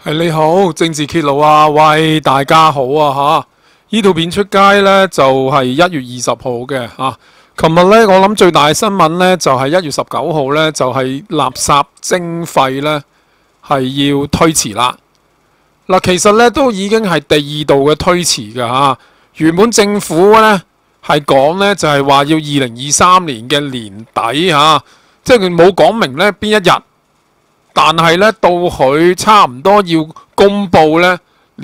你好，政治揭露啊！喂，大家好啊吓！呢套片出街呢，就係1月20號嘅啊。琴日呢，我諗最大嘅新聞呢，就係1月19號呢，就係垃圾徵費呢，係要推遲啦。嗱，其實呢，都已經係第2度嘅推遲㗎吓。原本政府呢，係講呢，就係話要2023年嘅年底吓，即係佢冇講明呢邊一日。但係咧，到佢差唔多要公佈咧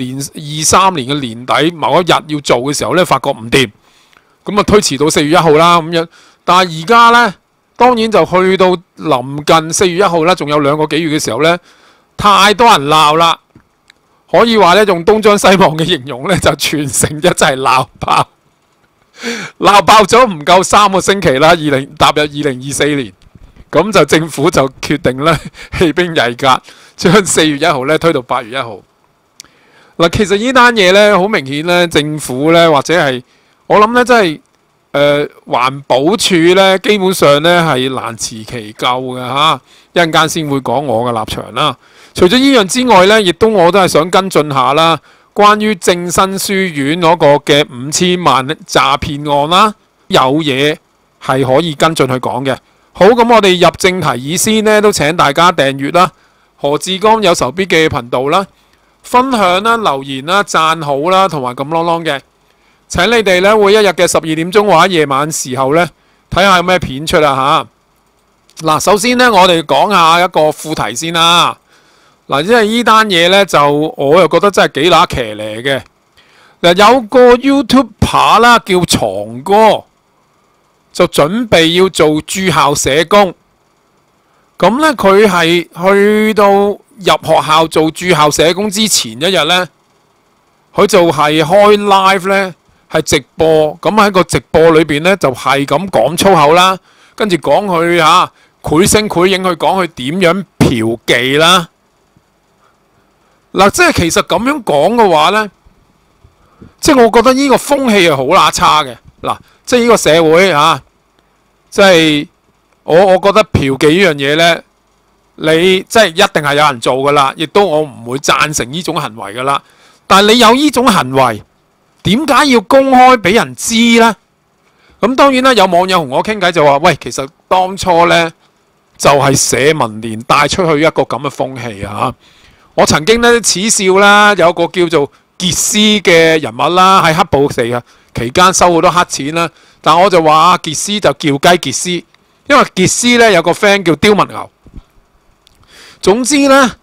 23年嘅年底某一日要做嘅時候咧，發覺唔掂，咁啊推遲到4月1號啦咁樣。但係而家咧，當然就去到臨近4月1號啦，仲有2個幾月嘅時候咧，太多人鬧啦，可以話咧用東張西望嘅形容咧，就全城一齊鬧爆，鬧爆咗唔夠3個星期啦，踏入2024年。咁就政府就決定咧棄兵曳甲，將4月1號咧推到8月1號。嗱，其實呢單嘢咧好明顯咧，政府咧或者係我諗咧，真係環保署咧，基本上咧係難辭其咎嘅嚇。一陣間先會講我嘅立場啦。除咗呢樣之外咧，亦都我都係想跟進下啦，關於正新書院嗰個嘅5000萬詐騙案啦，有嘢係可以跟進去講嘅。好，咁我哋入正題以先呢，都請大家訂閱啦，何志剛有仇必記嘅頻道啦，分享啦、留言啦、讚好啦，同埋咁啷啷嘅。請你哋呢，會一日嘅12點鐘或者夜晚時候呢，睇下有咩片出啊嚇。嗱，首先呢，我哋講下一個副題先啦。嗱，因為呢單嘢呢，就我又覺得真係幾乸騎呢嘅。嗱，有個 YouTuber 啦，叫藏哥。就準備要做駐校社工，咁呢，佢係去到入學校做駐校社工之前一日呢，佢就係開 live 呢，係直播，咁喺個直播裏邊呢，就係咁講粗口啦，跟住講佢繪聲繪影去講佢點樣嫖妓啦。嗱，即係其實咁樣講嘅話呢，即係我覺得呢個風氣係好乸差嘅。嗱，即係呢個社會即係我覺得嫖妓呢樣嘢呢，你即係一定係有人做噶啦，亦都我唔會贊成呢種行為噶啦。但係你有呢種行為，點解要公開俾人知呢？咁當然啦，有網友同我傾偈就話：喂，其實當初呢，就係社民連帶出去一個咁嘅風氣啊！我曾經呢恥笑啦，有個叫做傑斯嘅人物啦，喺黑暴期間收好多黑錢啦。但我就話傑斯就叫雞傑斯，因為傑斯呢有個 friend 叫刁文牛。總之呢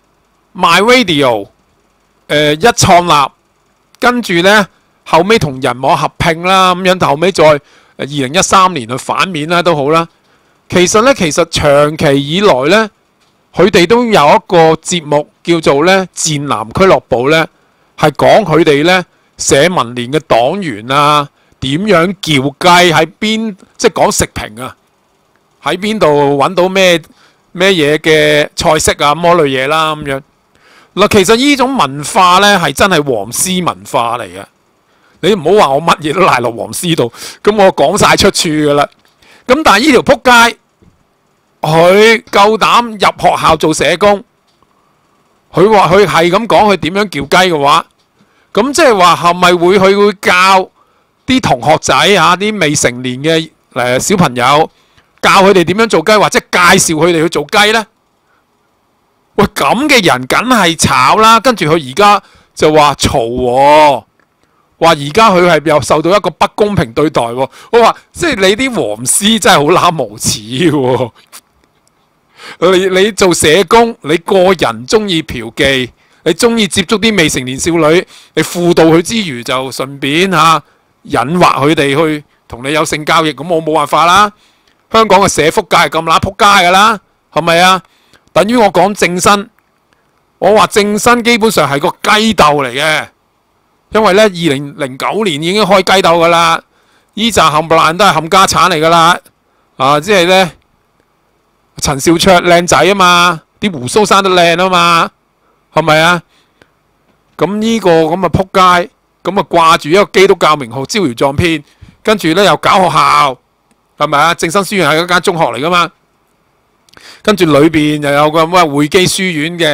MyRadio 一創立，跟住呢後尾同人網合併啦，咁樣後尾再2013年去反面啦都好啦。其實長期以來呢，佢哋都有一個節目叫做呢賤男俱樂部呢，係講佢哋呢社民連嘅黨員啊。點樣叫雞喺邊？即係講食評啊，喺邊度揾到咩嘢嘅菜式啊，咁嗰類嘢啦咁樣。嗱，其實呢種文化呢係真係黃絲文化嚟嘅。你唔好話我乜嘢都賴落黃絲度，咁我講晒出處噶啦。咁但係呢條撲街，佢夠膽入學校做社工，佢話佢係咁講佢點樣叫雞嘅話，咁即係話係咪佢會教啲同學仔啲未成年嘅小朋友，教佢哋點樣做雞，或者介紹佢哋去做雞呢？喂，咁嘅人梗係炒啦。跟住佢而家就話嘈，話而家佢係又受到一個不公平對待喎。我話即係你啲黃絲真係好乸無恥喎。你做社工，你個人中意嫖妓，你中意接觸啲未成年少女，你輔導佢之餘就順便引惑佢哋去同你有性交易，咁我冇辦法啦。香港嘅社福界係咁乸仆街噶啦，係咪啊？等於我講正新，我話正新基本上係個雞竇嚟嘅，因為呢2009年已經開雞竇噶啦，呢扎冚唪唥都係冚家產嚟噶啦，即係呢，陳兆卓靚仔啊嘛，啲鬍鬚生得靚啊嘛，係咪啊？咁呢個咁嘅仆街。咁啊掛住一個基督教名號招搖撞騙，跟住呢又搞學校，係咪啊？正新書院係一間中學嚟噶嘛，跟住裏邊又有個咩會基書院嘅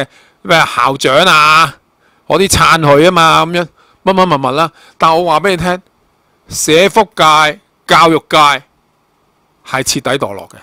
咩校長啊，我啲撐佢啊嘛，咁樣乜乜物物啦。但我話俾你聽，社福界、教育界係徹底墮落嘅。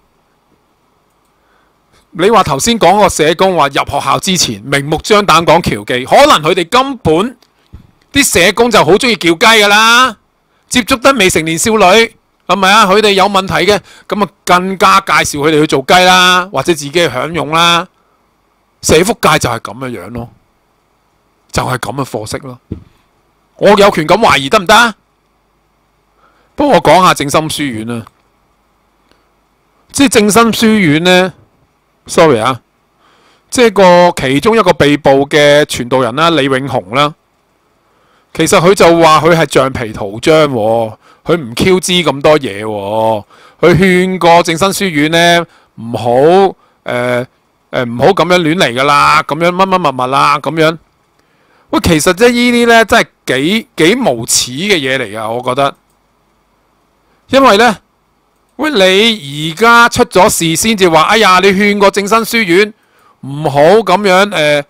你話頭先講個社工話入學校之前明目張膽講僑記，可能佢哋根本啲社工就好中意叫雞噶啦，接觸得未成年少女係咪啊？佢哋有問題嘅，咁啊更加介紹佢哋去做雞啦，或者自己去享用啦。社福界就係咁嘅樣咯，就係咁嘅貨色咯。我有權咁懷疑得唔得啊？不過我講下正心書院啦，即係正心書院呢 sorry 啊，即係個其中一個被捕嘅傳道人啦，李永雄啦，其實佢就話佢係橡皮圖章喎，佢唔 Q 知咁多嘢喎，佢勸過正心書院呢唔好唔好咁樣亂嚟噶啦，咁樣乜乜物物啦咁樣。喂，其實即係呢啲呢，真係幾無恥嘅嘢嚟噶，我覺得。因為呢，喂，你而家出咗事先至話，哎呀，你勸過正心書院唔好咁樣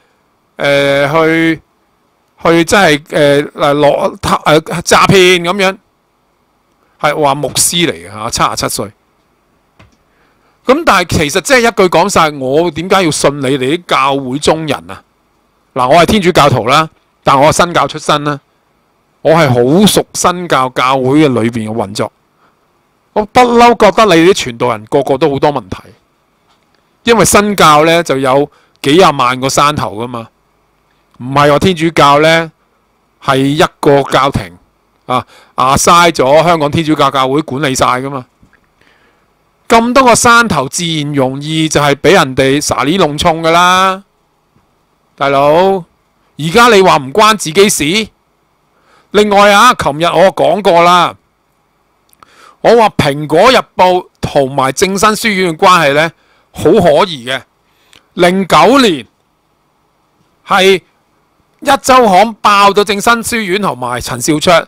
去真係攞詐騙咁樣，係話牧師嚟嘅嚇，77歲。咁但係其實即係一句講晒，我點解要信你哋啲教會中人啊？嗱，我係天主教徒啦，但我係新教出身啦，我係好熟新教教會嘅裏邊嘅運作。我不嬲覺得你哋啲傳道人個個都好多問題，因為新教呢就有幾廿萬個山頭噶嘛，唔係話天主教呢係一個教廷嘥咗香港天主教教會管理晒噶嘛。咁多個山頭，自然容易就係俾人哋沙哩弄衝噶啦，大佬。而家你話唔關自己事。另外啊，琴日我講過啦，我話《蘋果日報》同埋正心書院嘅關係呢，好可疑嘅。09年係一週刊爆咗正心書院同埋陳兆焯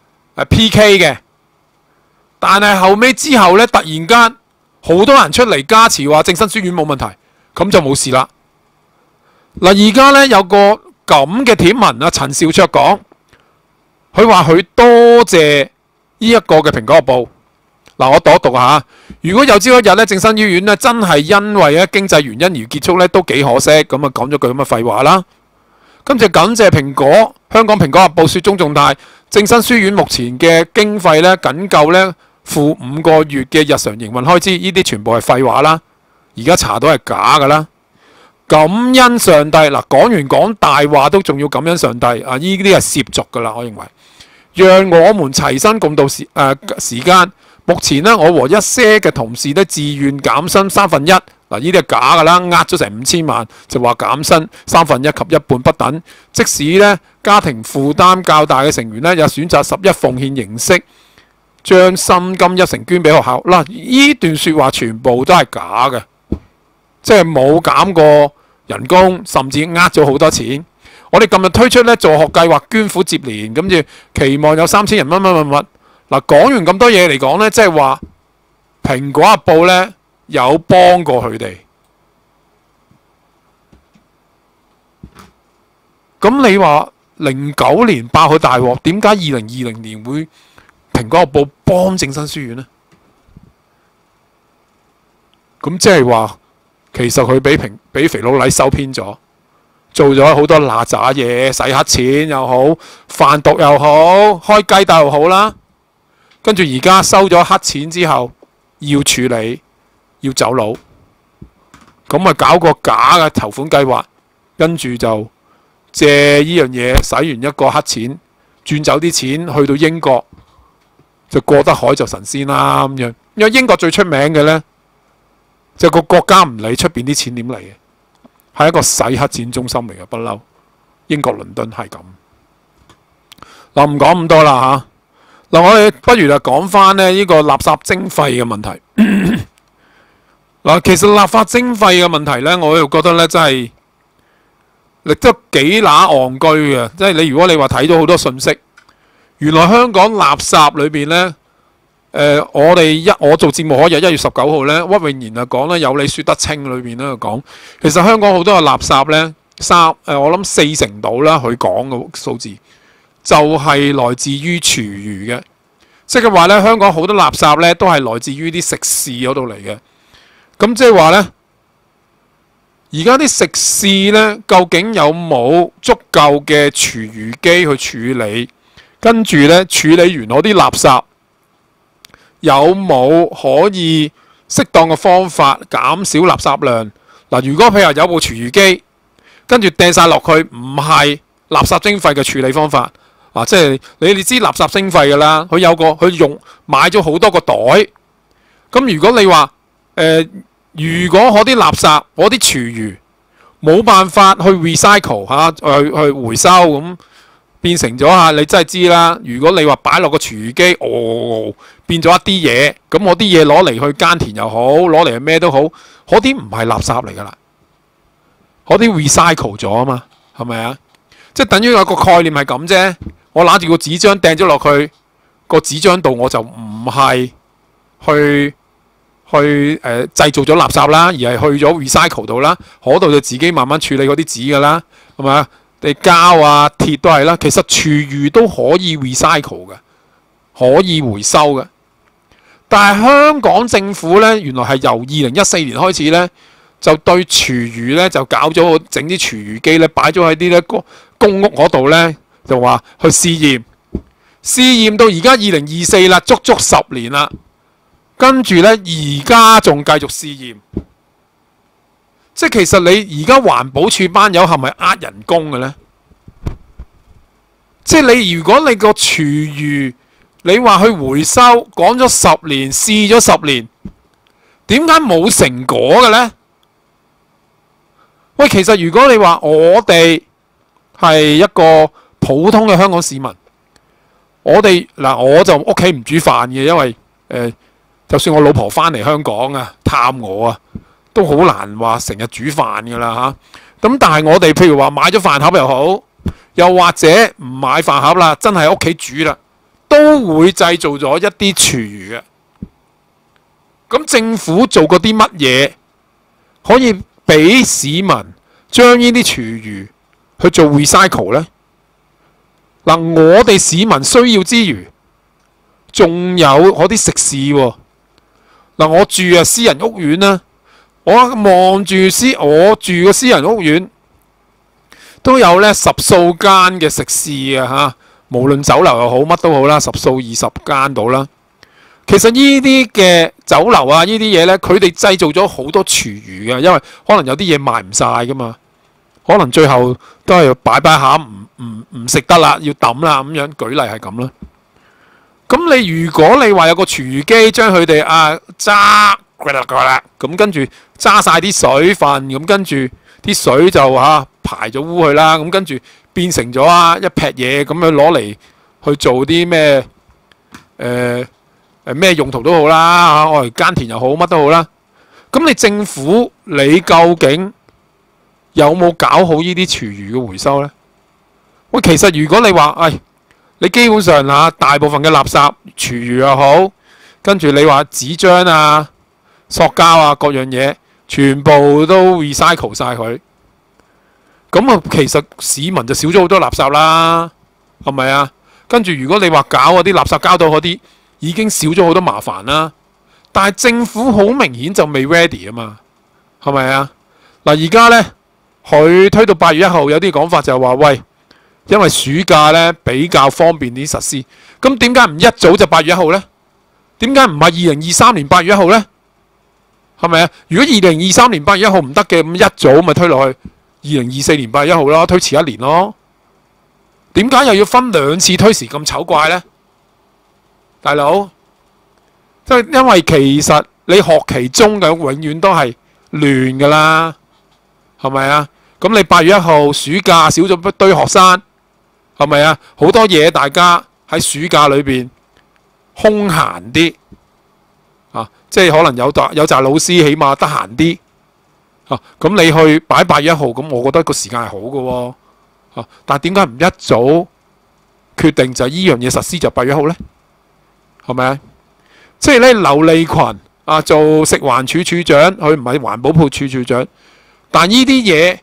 PK 嘅，但係後尾之後呢，突然間好多人出嚟加持話正心書院冇問題，咁就冇事啦。嗱，而家呢，有個咁嘅帖文啊，陳兆焯講，佢話佢多謝呢一個嘅《蘋果日報》。嗱，我讀一讀下。如果有朝一日咧，正心書院咧真係因為咧經濟原因而結束咧，都幾可惜。咁啊，講咗句咁嘅廢話啦。咁就感謝香港《蘋果日報》雪中送炭，正心書院目前嘅經費咧，僅夠咧付5個月嘅日常營運開支。呢啲全部係廢話啦。而家查到係假㗎啦。感恩上帝，嗱，講完講大話都仲要感恩上帝啊！呢啲係涉俗㗎啦，我認為。讓我們齊心共度時間。目前呢，我和一些嘅同事呢，自願減薪1/3，嗱，呢啲係假㗎啦，呃咗成5000萬就話減薪1/3及一半不等。即使呢家庭負擔較大嘅成員呢，有選擇11奉獻形式，將薪金1成捐俾學校。嗱，呢段説話全部都係假嘅，即係冇減過人工，甚至呃咗好多錢。我哋今日推出呢助學計劃，捐款接連，跟住期望有3000人乜。嗱，講完咁多嘢嚟講呢，即係話《蘋果日報》呢有幫過佢哋。咁你話09年爆佢大鑊，點解2020年會《蘋果日報》幫正心書院呢？咁即係話，其實佢俾肥佬黎收編咗，做咗好多嗱喳嘢，洗黑錢又好，販毒又好，開雞竇又好啦。跟住而家收咗黑錢之後，要處理，要走佬，咁啊搞個假嘅籌款計劃，跟住就借呢樣嘢洗完一個黑錢，轉走啲錢去到英國，就過得海就神仙啦咁樣。因為英國最出名嘅呢，就個國家唔理出邊啲錢點嚟嘅，係一個洗黑錢中心嚟嘅，不嬲。英國倫敦係咁。嗱，唔講咁多啦嚇。嗱，我哋不如就講翻呢個垃圾徵費嘅問題。嗱，其實立法徵費嘅問題呢，我又覺得呢真係亦都幾乸戇居嘅。即係如果你話睇到好多信息，原來香港垃圾裏邊呢，我做節目嗰日1月19號呢，屈永賢啊講呢有理說得清裏邊咧講，其實香港好多嘅垃圾呢， 我諗40%到啦，佢講嘅數字就係來自於廚餘嘅，即係話咧，香港好多垃圾咧都係來自於啲食肆嗰度嚟嘅。咁即係話咧，而家啲食肆咧究竟有冇足夠嘅廚餘機去處理？跟住咧處理完嗰啲垃圾，有冇可以適當嘅方法減少垃圾量？嗱，如果譬如有部廚餘機，跟住掟晒落去，唔係垃圾徵費嘅處理方法啊！即係你知垃圾徵費㗎啦，佢買咗好多個袋。咁如果你話如果嗰啲垃圾嗰啲廚餘冇辦法去 recycle 去回收咁，變成咗你真係知啦。如果你話擺落個廚餘機，變咗一啲嘢，咁我啲嘢攞嚟去耕田又好，攞嚟咩都好，嗰啲唔係垃圾嚟㗎啦。嗰啲 recycle 咗啊嘛，係咪啊？即係等於有個概念係咁啫。我攞住個紙張掟咗落去個紙張度，我就唔係去製造咗垃圾啦，而係去咗 recycle 度啦。嗰度就自己慢慢處理嗰啲紙㗎啦，係咪啊？你膠啊、鐵都係啦。其實廚餘都可以 recycle 嘅，可以回收嘅。但係香港政府咧，原來係由2014年開始咧，就對廚餘咧就搞咗整啲廚餘機咧，擺咗喺啲咧公屋嗰度咧，就話去試驗到而家2024啦，足足10年啦。跟住咧，而家仲繼續試驗。即係其實你而家環保署班友係咪呃人工嘅咧？即係你如果你個廚餘你話去回收，講咗10年，試咗10年，點解冇成果嘅咧？喂，其實如果你話我哋係一個普通嘅香港市民，我就屋企唔煮飯嘅，因為就算我老婆翻嚟香港啊探我啊，都好難話成日煮飯㗎啦嚇。咁但係我哋譬如話買咗飯盒又好，又或者唔買飯盒啦，真係喺屋企煮啦，都會製造咗一啲廚餘嘅。咁政府做過啲乜嘢可以俾市民將呢啲廚餘去做 recycle 呢？嗱，我哋市民需要之餘，仲有嗰啲食肆喎。嗱，我住私人屋苑啦，我望住我住個私人屋苑都有咧10數間嘅食肆啊嚇，無論酒樓又好，乜都好啦，10數20間到啦。其實呢啲嘅酒樓啊，呢啲嘢咧，佢哋製造咗好多廚餘嘅，因為可能有啲嘢賣唔晒噶嘛，可能最後都係擺下唔食得啦，要抌啦咁樣。舉例係咁啦。咁你如果你話有個廚餘機將佢哋揸咁跟住揸晒啲水分，咁跟住啲水就排咗污去啦，咁跟住變成咗一劈嘢咁樣攞嚟去做啲咩咩用途都好啦，我嚟耕田又好，乜都好啦。咁你政府你究竟有冇搞好呢啲廚餘嘅回收呢？喂，其實如果你話你基本上大部分嘅垃圾廚餘又好，跟住你話紙張啊、塑膠啊各樣嘢，全部都 recycle 晒佢，咁其實市民就少咗好多垃圾啦，係咪啊？跟住如果你話搞嗰啲垃圾膠袋嗰啲，已經少咗好多麻煩啦。但係政府好明顯就未 ready 啊嘛，係咪啊？嗱，而家呢，佢推到8月1號，有啲講法就係話喂，因為暑假呢比較方便啲實施，咁點解唔一早就8月1號呢？點解唔係2023年8月1號呢？係咪啊？如果2023年8月1號唔得嘅，咁一早咪推落去2024年8月1號咯，推遲1年咯。點解又要分2次推時咁醜怪呢？大佬，即係因為其實你學期中嘅永遠都係亂㗎啦，係咪啊？咁你8月1號暑假少咗一堆學生，係咪啊？好多嘢大家喺暑假裏邊空閒啲即係可能有紮老師起碼得閒啲咁你去擺8月1號，咁我覺得個時間係好嘅喎但係點解唔一早決定就依樣嘢實施就8月1號呢？係咪啊？即係咧，劉利群做食環署署長，佢唔係環保署署長，但呢啲嘢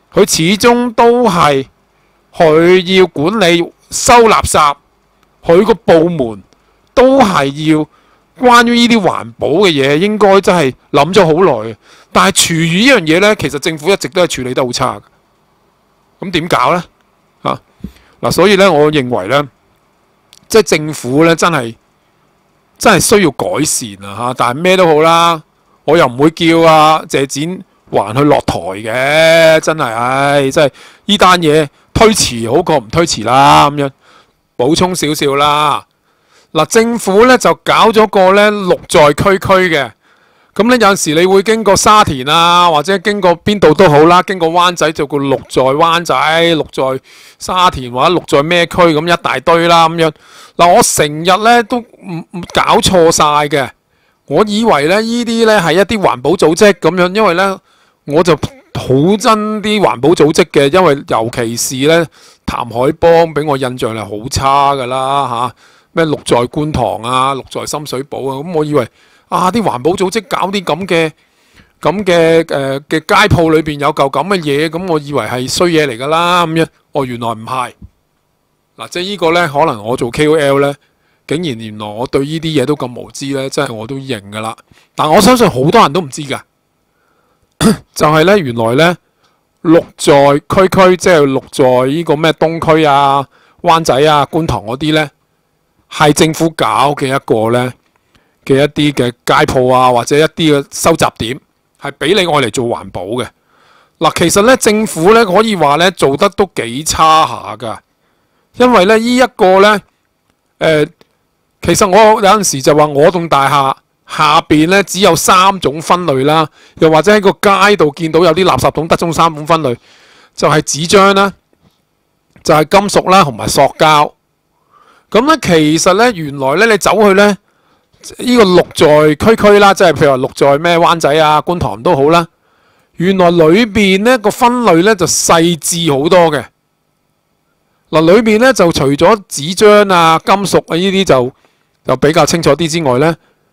佢始終都係佢要管理收垃圾，佢個部門都係要關於呢啲環保嘅嘢，應該真係諗咗好耐嘅。但係廚餘呢樣嘢呢，其實政府一直都係處理得好差嘅。咁點搞呢？所以呢，我認為呢，即係政府呢，真係需要改善啊！但係咩都好啦，我又唔會叫謝展寰去落台嘅，真係，真係呢單嘢推遲好過唔推遲啦。咁樣補充少少啦。政府咧就搞咗個咧綠在區區嘅，咁咧有陣時你會經過沙田啊，或者經過邊度都好啦，經過灣仔就叫綠在灣仔、綠在沙田或者綠在咩區咁一大堆啦咁樣。我成日咧都唔搞錯晒嘅，我以為咧呢啲咧係一啲環保組織咁樣，因為咧我就好憎啲環保組織嘅，因為尤其是咧譚海邦俾我印象係好差噶啦嚇。咩綠在觀塘啊，綠在深水埗啊，咁我以為啲環保組織搞啲咁嘅街鋪裏邊有嚿咁嘅嘢，咁我以為係衰嘢嚟㗎啦咁樣，原來唔係。即係呢個呢，可能我做 KOL 呢，竟然原來我對呢啲嘢都咁無知呢，真係我都認㗎啦。但我相信好多人都唔知㗎，就係呢，原來呢，綠在區區，即係綠在呢個咩東區啊、灣仔啊、觀塘嗰啲呢，係政府搞嘅一個呢嘅一啲嘅街鋪啊，或者一啲嘅收集點，係俾你愛嚟做環保嘅。其實呢，政府呢可以話呢做得都幾差下㗎，因為呢一個呢，其實我有陣時就話我棟大廈下邊呢只有3種分類啦，又或者喺個街度見到有啲垃圾桶得中3種分類，就係紙張啦，就係金屬啦，同埋塑膠。咁咧，其實咧，原來咧，你走去咧，呢個綠在區區啦，即係譬如話綠在咩灣仔啊、觀塘都好啦。原來裏邊咧個分類咧就細緻好多嘅。裏邊咧就除咗紙張啊、金屬啊呢啲就比較清楚啲之外咧，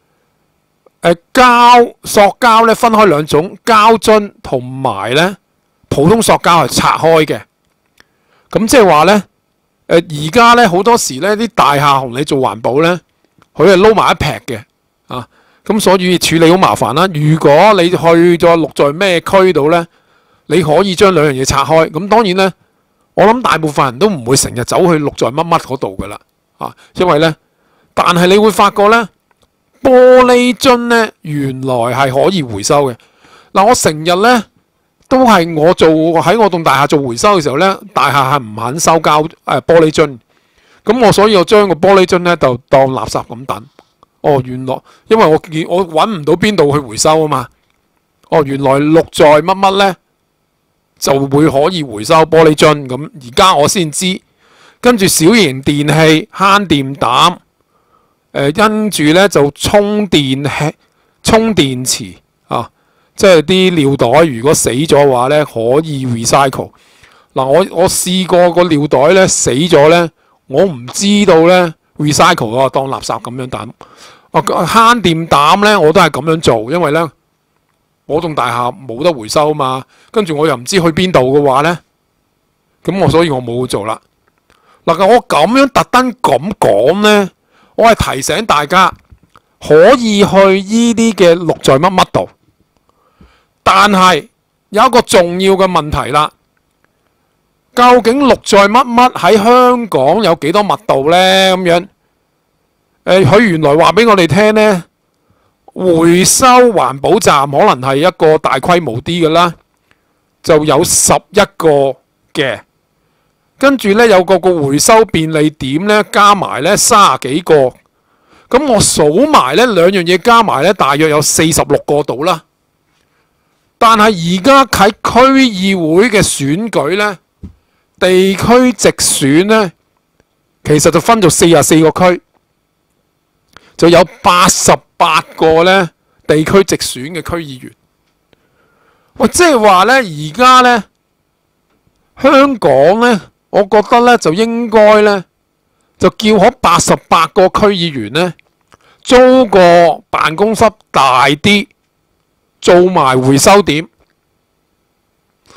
塑膠咧分開2種，膠樽同埋咧普通塑膠係拆開嘅。咁即係話咧。而家咧好多時咧啲大廈同你做環保咧，佢係撈埋一劈嘅咁所以處理好麻煩啦。如果你去咗綠在咩區度咧，你可以將2樣嘢拆開。咁當然咧，我諗大部分人都唔會成日走去綠在乜乜嗰度噶啦因為咧，但係你會發覺咧，玻璃樽咧原來係可以回收嘅。我成日咧。都係我喺我棟大廈做回收嘅時候呢，大廈係唔肯收玻璃樽，咁所以我將個玻璃樽呢就當垃圾咁等。原來因為我揾唔到邊度去回收啊嘛。原來綠在乜乜呢就會可以回收玻璃樽，咁而家我先知。跟住小型電器慳電膽，跟住呢就充電池即係啲尿袋，如果死咗嘅話咧，可以 recycle。我試過個尿袋咧死咗咧，我唔知道咧 recycle 我當垃圾咁樣抌。慳電膽咧我都係咁樣做，因為咧我棟大廈冇得回收啊嘛。跟住我又唔知去邊度嘅話咧，咁所以我冇做啦。我咁樣特登咁講咧，我係提醒大家可以去依啲嘅綠在乜乜度。但係有一個重要嘅問題啦，究竟綠在乜乜喺香港有幾多密度呢？咁樣，佢原來話俾我哋聽呢，回收環保站可能係一個大規模啲嘅啦，就有11個嘅，跟住呢，有個回收便利點呢，加埋呢30幾個，咁我數埋呢2樣嘢加埋呢，大約有46個度啦。但係而家喺區議會嘅選舉呢，地區直選呢，其實就分咗44個區，就有88個呢地區直選嘅區議員。即係話呢，而家呢，香港呢，我覺得呢，就應該呢，就叫嗰88個區議員呢，租個辦公室大啲。做埋回收點，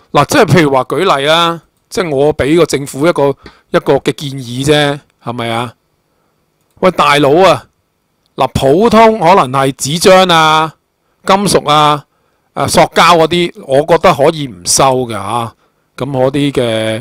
嗱，即係譬如話舉例啊，即係我俾個政府一個嘅建議啫，係咪啊？喂，大佬啊，嗱，普通可能係紙張啊、金屬啊、塑膠嗰啲，我覺得可以唔收嘅嚇。咁嗰啲嘅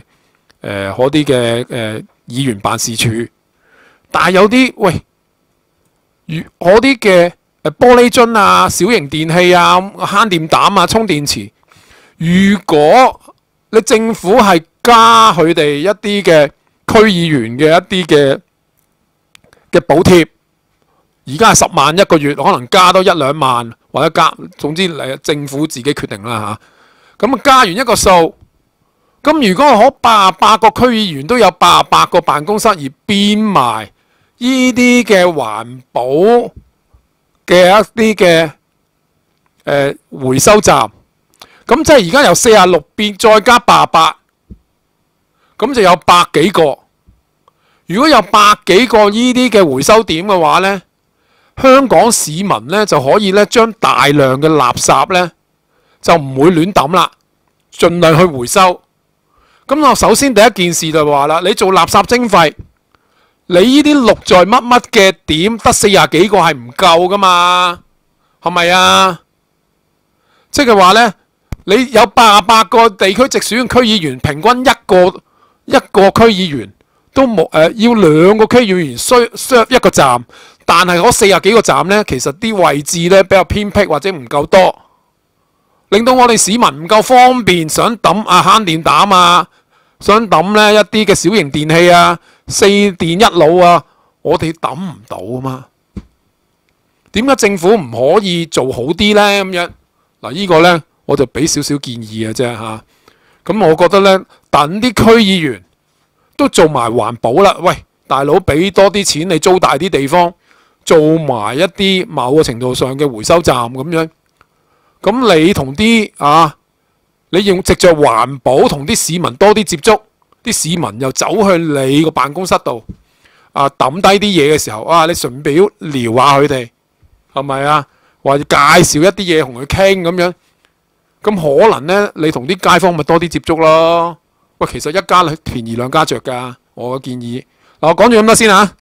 議員辦事處，但係有啲喂，嗰啲嘅玻璃樽啊、小型電器啊、慳電膽啊、充電池，如果你政府係加佢哋一啲嘅區議員嘅一啲嘅補貼，而家係10萬一個月，可能加多1、2萬或者加，總之政府自己決定啦嚇。咁加完一個數。咁如果我88個區議員都有88個辦公室，而變埋呢啲嘅環保嘅一啲嘅回收站，咁即係而家由46變再加88，咁就有100幾個。如果有100幾個呢啲嘅回收點嘅話呢，香港市民呢就可以呢將大量嘅垃圾呢就唔會亂抌啦，盡量去回收。咁我首先第一件事就話啦，你做垃圾徵費，你呢啲綠在乜乜嘅點得40幾個係唔夠噶嘛？係咪啊？即係話呢，你有88個地區直選區議員，平均一個區議員都冇要2個區議員需一個站，但係嗰40幾個站呢，其實啲位置呢比較偏僻或者唔夠多，令到我哋市民唔夠方便，想抌慳電膽啊，想抌呢一啲嘅小型電器啊、4電1腦啊，我哋抌唔到啊嘛。點解政府唔可以做好啲呢？咁樣嗱，呢個呢，我就俾少少建議嘅啫嚇。咁我覺得呢，等啲區議員都做埋環保啦。喂，大佬俾多啲錢你租大啲地方，做埋一啲某個程度上嘅回收站咁樣。咁你同啲你用藉着環保同啲市民多啲接觸，啲市民又走去你個辦公室度抌低啲嘢嘅時候，你順便撩下佢哋，係咪啊？或者介紹一啲嘢同佢傾咁樣，咁可能呢，你同啲街坊咪多啲接觸咯。喂，其實一家便宜兩家着㗎，我嘅建議。嗱，我講咗咁多先嚇。